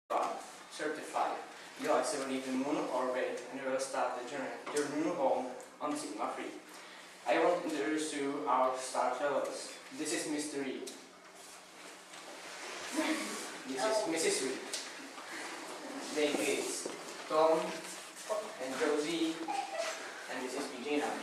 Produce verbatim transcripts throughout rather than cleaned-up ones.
thirty-five. You also leave the moon orbit and you will start the journey to your new home on Sigma three. I want to introduce you our star travelers. This is Mister Reed. This is Missus Reed. David, Tom, and Josie, and this is P J nine.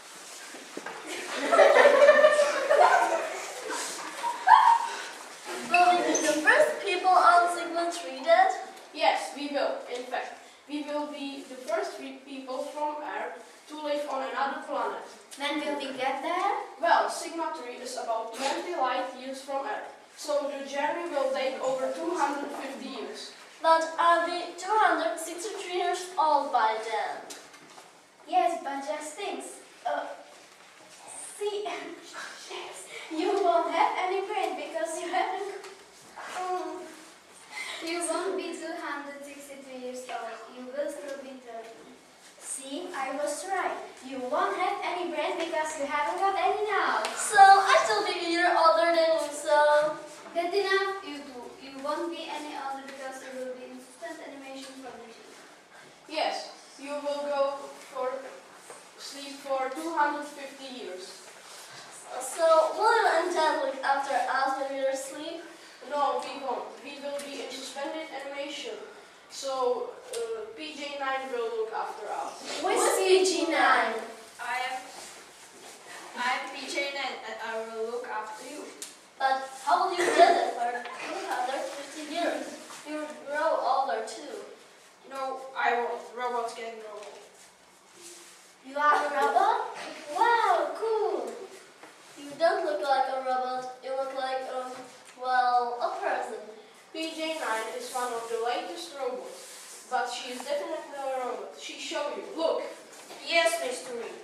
Will we be the first people on Sigma three then? Yes, we will. In fact, we will be the first three people from Earth to live on another planet. When will we get there? Well, Sigma three is about twenty light years from Earth, so the journey will take over two hundred fifty years. But I'll be two hundred sixty-three years old by then. Yes, but just think. Uh, see, you won't have any brain because you haven't. Um, you won't be two hundred sixty-three years old. You will still be thirty. See, I was right. You won't have any brain because you haven't got any now. So I still be a year older than you, so That's enough. You do. You won't be any older because you will be in instant animation from the G. Yes, you will go for sleep for two hundred fifty years. so will you and Dad look after us when we're asleep? No, we won't. We will be in suspended animation. So uh, P J nine will look after us. What's P G nine? I am I am P J nine and I will look after you. But how will you get it for two hundred fifty years? You will grow older too. No, I won't. Robots can grow. You are a robot? Wow, cool! You don't look like a robot. You look like, um, well, a person. P J nine is one of the latest robots, but she is definitely a robot. She show you. Look. Yes, Mister Reed.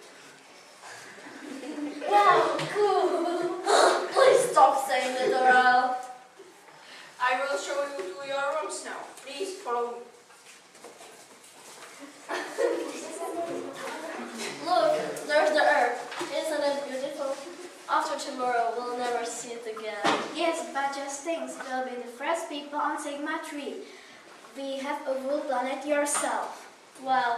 Wow, cool! Please stop saying it, Doral. I will show you to your rooms now. Please follow me. Look, there's the Earth. Isn't it beautiful? After tomorrow, we'll never see it again. Yes, but just think. We'll be the first people on Sigma three. We have a whole planet yourself. Well,